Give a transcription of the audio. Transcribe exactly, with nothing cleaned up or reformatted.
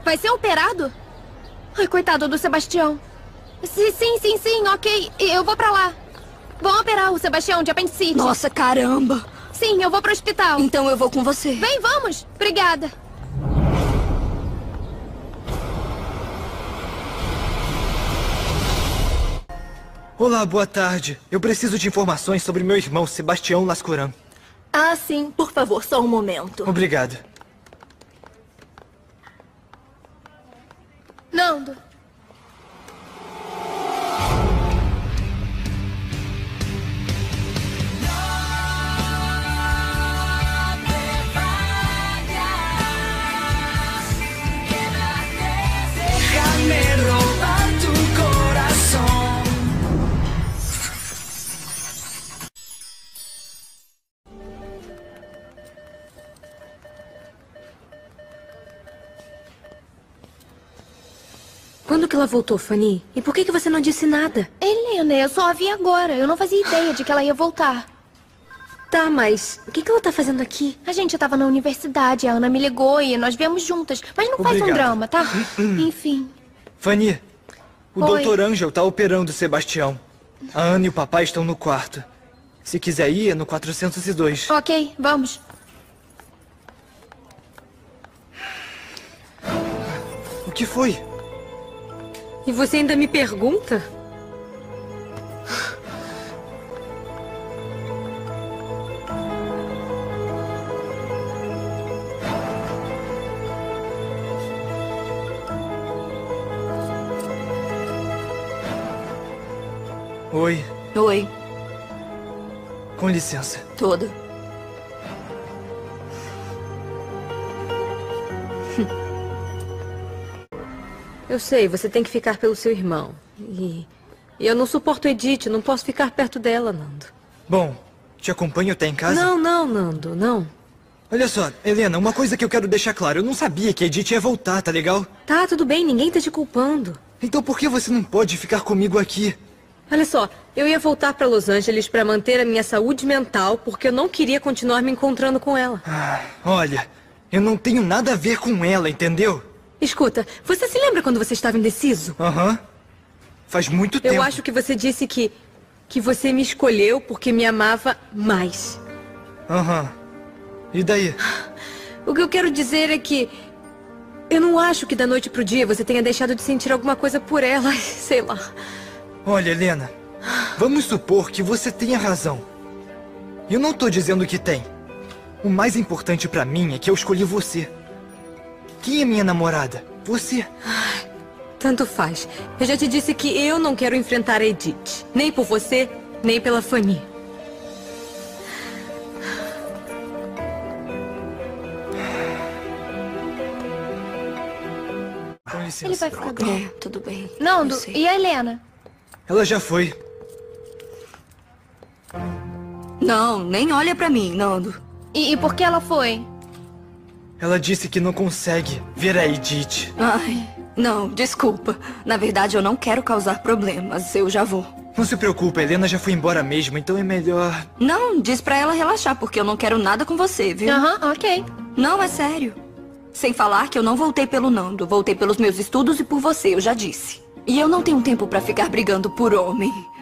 Vai ser operado? Ai, coitado do Sebastião. Sim, sim, sim, sim, ok. Eu vou pra lá. Vão operar o Sebastião de apendicite. Nossa, caramba. Sim, eu vou pro hospital. Então eu vou com você. Vem, vamos. Obrigada. Olá, boa tarde. Eu preciso de informações sobre meu irmão, Sebastião Lascuran. Ah, sim. Por favor, só um momento. Obrigado. Nando. Quando que ela voltou, Fanny? E por que que você não disse nada? Helena, eu só a vi agora. Eu não fazia ideia de que ela ia voltar. Tá, mas o que que ela tá fazendo aqui? A gente tava na universidade, a Ana me ligou e nós viemos juntas. Mas não faz um Obrigado. drama, tá? Enfim. Fanny, o Oi. doutor Ângel tá operando o Sebastião. A Ana e o papai estão no quarto. Se quiser ir, é no quatrocentos e dois. Ok, vamos. O que foi? E você ainda me pergunta? Oi, Oi, com licença. toda. Eu sei, você tem que ficar pelo seu irmão. E e eu não suporto Edith, não posso ficar perto dela, Nando. Bom, te acompanho até em casa? Não, não, Nando, não. Olha só, Helena, uma coisa que eu quero deixar claro. Eu não sabia que a Edith ia voltar, tá legal? Tá, tudo bem, ninguém tá te culpando. Então por que você não pode ficar comigo aqui? Olha só, eu ia voltar pra Los Angeles pra manter a minha saúde mental porque eu não queria continuar me encontrando com ela. Ah, olha, eu não tenho nada a ver com ela, entendeu? Escuta, você se lembra quando você estava indeciso? Aham. Faz muito tempo. Eu acho que você disse que... que você me escolheu porque me amava mais. Aham. E daí? O que eu quero dizer é que... eu não acho que da noite pro dia você tenha deixado de sentir alguma coisa por ela. Sei lá. Olha, Helena, vamos supor que você tenha razão. Eu não tô dizendo que tem. O mais importante pra mim é que eu escolhi você. Quem é minha namorada? Você. Tanto faz. Eu já te disse que eu não quero enfrentar a Edith. Nem por você, nem pela Fanny. Com licença. Ele vai ficar bem. É, tudo bem. Nando, Eu sei. e a Helena? Ela já foi. Não, nem olha pra mim, Nando. E, e por que ela foi? Ela disse que não consegue ver a Edith. Ai, não, desculpa. Na verdade, eu não quero causar problemas. Eu já vou. Não se preocupe, a Helena já foi embora mesmo, então é melhor... Não, diz pra ela relaxar, porque eu não quero nada com você, viu? Aham, ok. Não, é sério. Sem falar que eu não voltei pelo Nando. Voltei pelos meus estudos e por você, eu já disse. E eu não tenho tempo pra ficar brigando por homem.